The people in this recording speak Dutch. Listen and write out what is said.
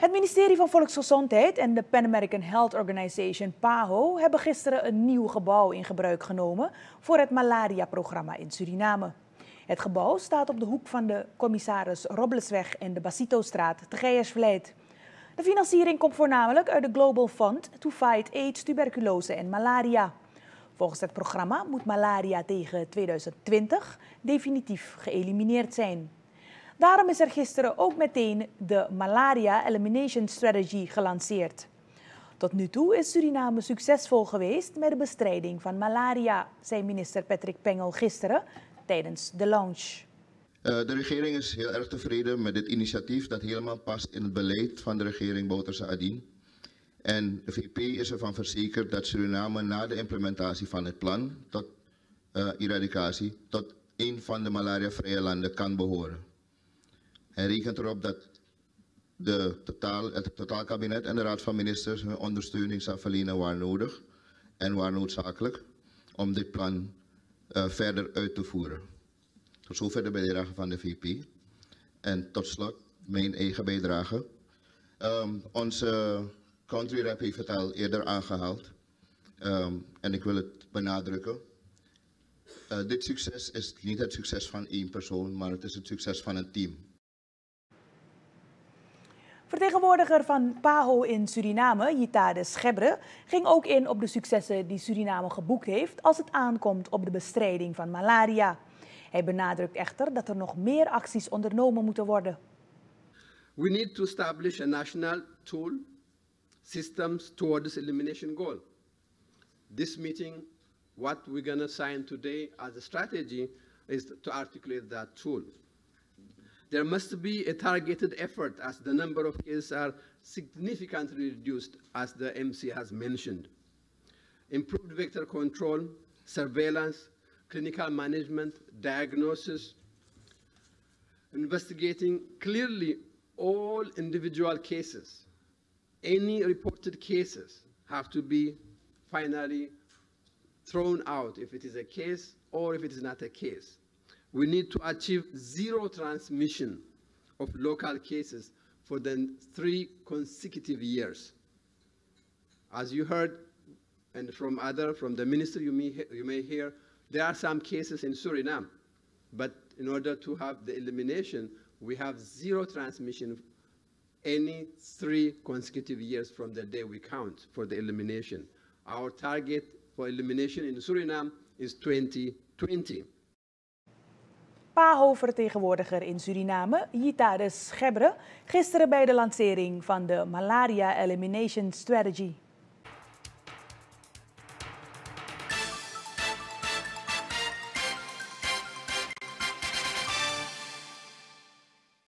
Het ministerie van Volksgezondheid en de Pan American Health Organization PAHO hebben gisteren een nieuw gebouw in gebruik genomen voor het malaria-programma in Suriname. Het gebouw staat op de hoek van de Commissaris Roblesweg en de Basito-straat te Geiersvliet. De financiering komt voornamelijk uit de Global Fund to Fight AIDS, tuberculose en malaria. Volgens het programma moet malaria tegen 2020 definitief geëlimineerd zijn. Daarom is er gisteren ook meteen de Malaria Elimination Strategy gelanceerd. Tot nu toe is Suriname succesvol geweest met de bestrijding van malaria, zei minister Patrick Pengel gisteren tijdens de launch. De regering is heel erg tevreden met dit initiatief dat helemaal past in het beleid van de regering Bouterse Adien. En de VP is ervan verzekerd dat Suriname na de implementatie van het plan tot eradicatie tot een van de malariavrije landen kan behoren. Hij rekent erop dat het totaalkabinet en de Raad van Ministers hun ondersteuning zal verlenen waar nodig en waar noodzakelijk om dit plan verder uit te voeren. Tot zover de bijdrage van de VP. En tot slot mijn eigen bijdrage. Onze country rep heeft het al eerder aangehaald en ik wil het benadrukken. Dit succes is niet het succes van één persoon, maar het is het succes van een team. Vertegenwoordiger van PAHO in Suriname, Jitade Schebre, ging ook in op de successen die Suriname geboekt heeft als het aankomt op de bestrijding van malaria. Hij benadrukt echter dat er nog meer acties ondernomen moeten worden. We need to establish a national tool systems toward this elimination goal. This meeting, what we're going to sign today as a strategy is to articulate that tool. There must be a targeted effort as the number of cases are significantly reduced, as the MC has mentioned. Improved vector control, surveillance, clinical management, diagnosis, investigating clearly all individual cases. Any reported cases have to be finally thrown out if it is a case or if it is not a case. We need to achieve zero transmission of local cases for the 3 consecutive years. As you heard, and from the minister you may hear, there are some cases in Suriname, but in order to have the elimination, we have zero transmission any 3 consecutive years from the day we count for the elimination. Our target for elimination in Suriname is 2020. PAHO-vertegenwoordiger in Suriname, Jitade Schebre, gisteren bij de lancering van de Malaria Elimination Strategy.